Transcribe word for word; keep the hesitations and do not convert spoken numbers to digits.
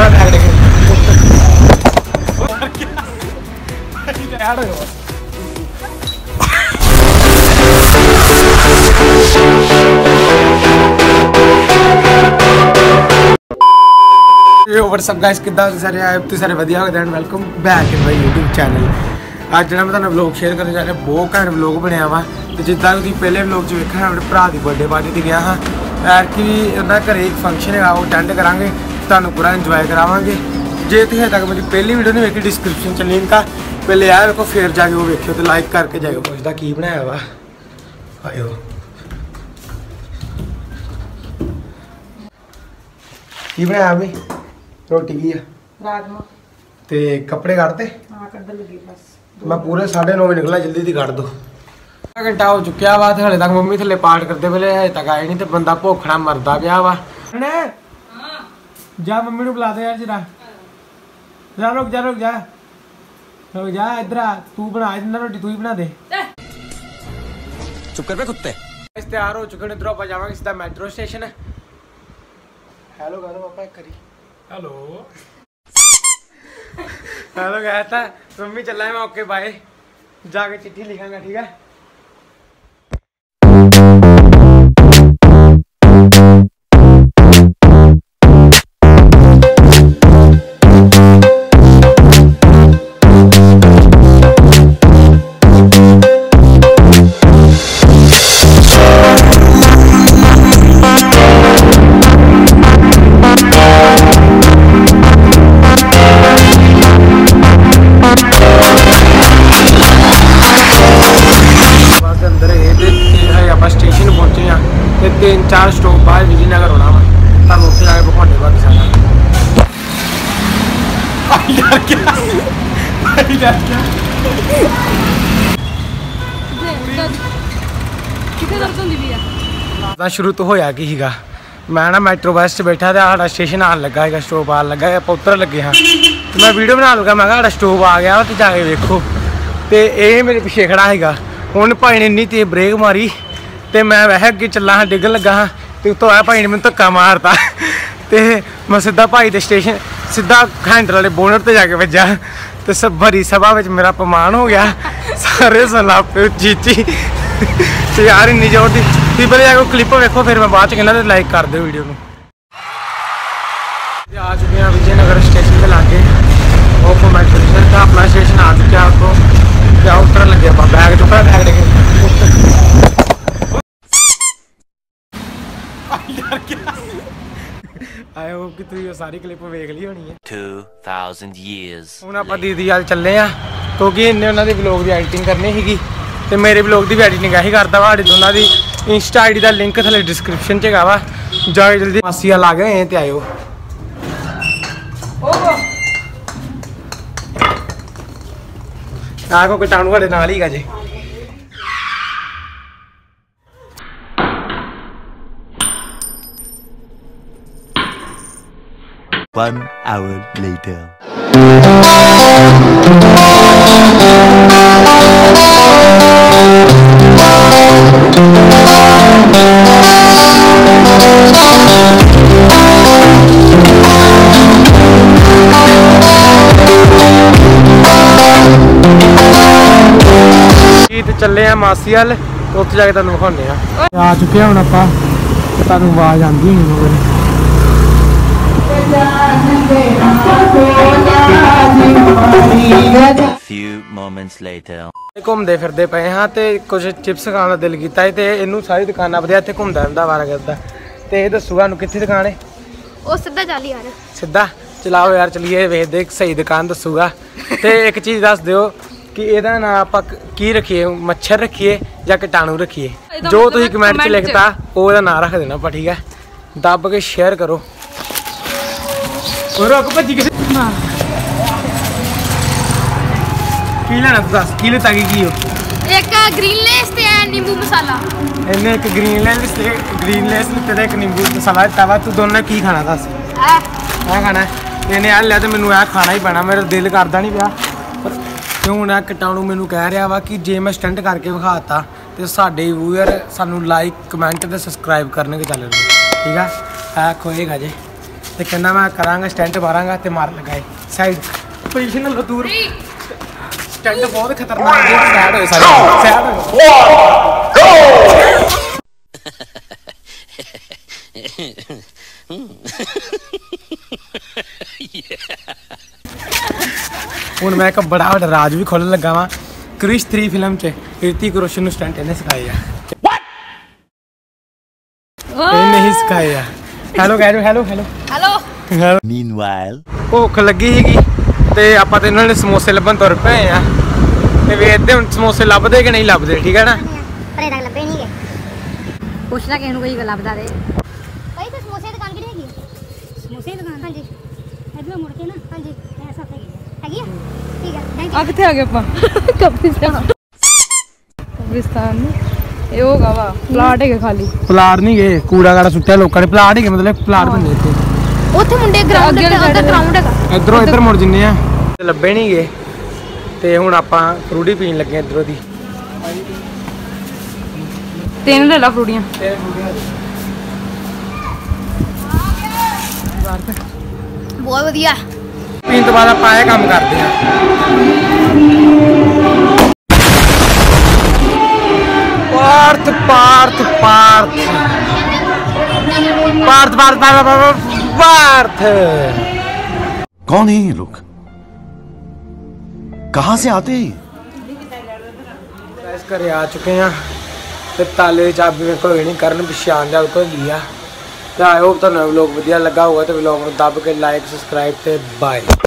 चुपड़ा bag लेके WhatsApp guys किदा सारे आए तुम सारे वधिया हो and welcome back in my YouTube channel. अज जो मैं तुहानू व्लॉग शेयर करने जा रहा बहुत घैंट व्लॉग बनया वा। तो जिदा तुम पहले व्लॉग च वेखा अपने भरा की बर्थडे पार्टी से गया हाँ यार कि उन्होंने घरे एक फंक्शन है वो अटेंड करांगे तुहानू पूरा इंजॉय करावांगे। जे तुसीं अजे तक मेरी पहली वीडियो नहीं वेखी डिस्क्रिप्शन च लिंक आ पहले आया वेखो फिर जाके वो वेखियो तो लाइक करके जाइयो। पुछदा की बनाया वा आयो की बनाया भी रोटी की है राजमा ते कपड़े काटते हां कड्डन लगी बस मैं पूरे साढ़े नौ बजे निकला जल्दी दी काट दो। घंटा हो चुकिया वा हले तक मम्मी थले पाठ करते पहले हजे तक आए नहीं तो बंदा भुखना मरदा पिया वा। हां जा मम्मी नु बुला दे यार जरा जा रुक जा रुक जा रुक जा इधर आ तू बना इधर रोटी तू ही बना दे चुप कर बे कुत्ते। इस तैयार हो चुके हैं इधर आप जावांगे सीधा मेट्रो स्टेशन। हेलो कह दो पापा एक करी हेलो हेलो कहता मम्मी चल है मैं ओके बाय जाके चिट्ठी लिखांगा ठीक है। तीन चार स्टॉप बाद विजयनगर होना वा तब उत्थे जाके भखौंडे बाद दिखाना। यार क्या यार क्या किथे दर्द होंदी भी है शुरू तो होया की हीगा मैं ना मेट्रो बस च बैठा था साडा स्टेशन आन लगा है स्टॉप आन लगा है ਆਪਾਂ उतर लगे हाँ तो मैं वीडियो बना लगा मैं साडा स्टॉप आ गया तो जाके देखो तो ये मेरे पिछे खड़ा है उन्हें भाई ने इन्नी तेज ब्रेक मारी तो मैं वह अगे चला हाँ डिगन लगा हाँ तो उतो आया भाई ने मैंने धक्का मारता तो मैं सीधा भाई के स्टेशन सीधा हैंडल वाले बोनट पर जाके बजा तो सब भरी सभा में मेरा अपमान हो गया सारे सलापे चीची तो यार इन्नी जोर दी तुम पहले जाके क्लिप वेखो फिर मैं बाद कहना लाइक कर दो वीडियो को। आ चुके हैं विजयनगर स्टेशन के लागे ऑफ मेट्रो स्टेशन का अपना स्टेशन आ चुका है आपको क्या उतर लगे आप बैग चुका बैग लेके आई होप कि तुम सारी क्लिप वेख ली होनी है। two thousand years ਹੁਣ ਆਪਾਂ ਦੀਦੀ ਵਾਲ ਚੱਲੇ ਆ ਕਿਉਂਕਿ ਇਹਨੇ ਉਹਨਾਂ ਦੇ ਵਲੌਗ ਦੀ ਐਡੀਟਿੰਗ ਕਰਨੀ ਸੀਗੀ ਤੇ ਮੇਰੇ ਵਲੌਗ ਦੀ ਵੀ ਐਡੀਟਿੰਗ ਆਹੀ ਕਰਦਾ ਵਾ। ਸਾਡੇ ਦੋਨਾਂ ਦੀ ਇੰਸਟਾ ਆਈਡੀ ਦਾ ਲਿੰਕ ਥੱਲੇ ਡਿਸਕ੍ਰਿਪਸ਼ਨ 'ਚ ਹੈਗਾ ਵਾ ਜਾ ਜਲਦੀ ਮਾਸੀ ਆ ਲਾ ਗਏ ਤੇ ਆਇਓ। ਆ ਕੋ ਕਟਾਣੂ ਸਾਡੇ ਨਾਲ ਹੀਗਾ ਜੀ। One hour later. चले हैं मासी वाल तो उत्थे जाके तुहानू विखाउने आ चुके हैं हुण आपां ते तुहानू आवाज़ आंदी होनी Few moments later. घूमते फिरते पे हाँ तो कुछ चिप्स खाने का दिल किया तो इनू सारी दुकाना वधिया इत्थे घूमदा रहिंदा वारा करदा तो ये दसूगा कित्थे दुकान है ओ सीधा चल यार सीधा चलाओ यार चलिए वेखदे सही दुकान दसूगा। तो एक चीज़ दस दिओ कि ਇਹਦਾ ਨਾਂ ਆਪਾਂ ਕੀ ਰੱਖੀਏ ਮੱਛਰ ਰੱਖੀਏ ਜਾਂ ਕੀਟਾਣੂ ਰੱਖੀਏ ਜੋ ਤੁਸੀਂ ਕਮੈਂਟ 'ਚ ਲਿਖਤਾ ਉਹਦਾ ਨਾਂ ਰੱਖ ਦੇਣਾ ਆਪਾਂ ਠੀਕ ਹੈ। ਦੱਬ ਕੇ ਸ਼ੇਅਰ ਕਰੋ और रुक भज्जी किसे की लेना तू दस की लेता की की हो एक ग्रीन लेस ते नींबू मसाला इन्हें एक ग्रीन लेस ते ग्रीन लेस ते एक नींबू मसाला तवा तू दोनों की खाना दस आ मैं खाना इन्हें आ लिया तो मैनू आ खाना ही पैना मेरा दिल करदा नहीं पिया पर क्यों ना कीटाणु मैनू कह रहा वा कि जे मैं स्टंट करके विखाता तो साडे व्यूअर सानू लाइक कमेंट ते सबसक्राइब करने के चल रहे ठीक है खोएगा जे ਤੇ ਕਹਿੰਦਾ ਮੈਂ ਕਰਾਂਗਾ ਸਟੈਂਟ ਮਾਰਾਂਗਾ ਤੇ ਮਾਰ ਲਗਾਏ ਸਾਈਡ ਪੋਜੀਸ਼ਨ ਨਾਲੋਂ ਦੂਰ ਸਟੈਂਟ ਬਹੁਤ ਖਤਰਨਾਕ ਹੈ ਸਾਈਡ ਹੋਏ ਸਾਰੇ ਸਾਈਡ ਹੁਣ ਮੈਂ ਇੱਕ ਬੜਾ ਵੱਡਾ ਰਾਜ ਵੀ ਖੋਲ੍ਹਣ ਲੱਗਾ ਵਾਂ ਕ੍ਰਿਸ਼ ਥ੍ਰੀ ਫਿਲਮ 'ਚ ਰਿਤਿਕ ਰੋਸ਼ਨ ਨੂੰ ਸਟੰਟ ਇਹਨੇ ਸਿਖਾਏ ਆ ਇਹਨੇ ਹੀ ਸਿਖਾਏ ਆ ਹੈਲੋ ਕਹਿ ਰਹੇ ਹੈਲੋ ਹੈਲੋ ਹੈਲੋ Meanwhile. ਭੁੱਖ ਲੱਗੀ ਸੀਗੀ ਤੇ ਆਪਾਂ ਤੇ ਇਹਨਾਂ ਨੇ ਸਮੋਸੇ ਲੱਭਣ ਤੁਰ ਪਏ ਆ ਤੇ ਵੇਖਦੇ ਹੁਣ ਸਮੋਸੇ ਲੱਭਦੇ ਕਿ ਨਹੀਂ ਲੱਭਦੇ ਠੀਕ ਹੈ ਨਾ ਪਰੇ ਤੱਕ ਲੱਭੇ ਨਹੀਂ ਗਏ ਪੁੱਛ ਲੈ ਕਿਸੇ ਨੂੰ ਕੋਈ ਲੱਭਦਾ ਦੇ ਭਾਈ ਤੇ ਸਮੋਸੇ ਦੀ ਦੁਕਾਨ ਕਿਹੜੀ ਹੈਗੀ ਸਮੋਸੇ ਦੀ ਦੁਕਾਨ ਹਾਂਜੀ ਇਧਰੋਂ ਮੁੜ ਕੇ ਨਾ ਹਾਂਜੀ ਐ ਸਭ ਹੈਗੀ ਹੈਗੀ ਆ ਠੀਕ ਹੈ ਥੈਂਕ ਆ ਕਿੱਥੇ ਆ ਗਏ ਆਪਾਂ ਕਬਰਿਸਤਾਨ ਕਬਰਿਸਤਾਨ ਇਹ ਹੋਗਾ ਵਾ ਪਲਾਟ ਹੈਗਾ ਖਾਲੀ ਪਲਾਟ ਨਹੀਂ ਗਏ ਕੂੜਾ ਕਾੜਾ ਸੁੱਟਿਆ ਲੋਕਾਂ ਨੇ ਪਲਾਟ ਹੀ ਮਤਲਬ ਪਲਾਟ ਬੰਦੇ ਇੱਥੇ ਉੱਥੇ ਮੁੰਡੇ ਗਰਾਊਂਡ ਅੱਗੇ ਤੇ ਵਾਲੀ ਉਹਦਾ side ਗਰਾਊਂਡ ਹੈਗਾ ਇਧਰੋਂ ਇੱਧਰ ਮੁੜ ਜਿੰਨੇ ਆ ਲੱਭੇ ਨਹੀਂ ਗਏ ਤੇ ਹੁਣ ਆਪਾਂ ਫਰੂਟੀ ਪੀਣ ਲੱਗੇ ਇਧਰੋਂ ਦੀ ਤਿੰਨ ਲੈ ਲਾ ਫਰੂਟੀਆਂ ਬਹੁਤ ਵਧੀਆ ਪੀਣ ਤੋਂ ਬਾਅਦ ਆਪਾਂ ਇਹ ਕੰਮ ਕਰਦੇ ਆ ਪਾਰਥ ਪਾਰਥ ਪਾਰਥ ਪਾਰਥ ਪਾਰਥ ਪਾਰਥ पार्थ कौन है ये लोग कहां से आते हैं ਇਸ ਘਰੇ ਆ ਚੁੱਕੇ ਆ ਤੇ ਤਾਲੇ ਦੀ ਚਾਬੀ ਮੇਰੇ ਕੋਲ ਨਹੀਂ ਕਰਨ ਪਛਾਣ ਜਾ ਕੋਲ ਲਿਆ ਤੇ ਆਈ ਹੋਪ ਤੁਹਾਨੂੰ ਵਲੌਗ ਵਧੀਆ ਲੱਗਾ ਹੋਊਗਾ ਤੇ ਵਲੌਗ ਨੂੰ ਦੱਬ ਕੇ ਲਾਈਕ ਸਬਸਕ੍ਰਾਈਬ ਤੇ ਬਾਏ।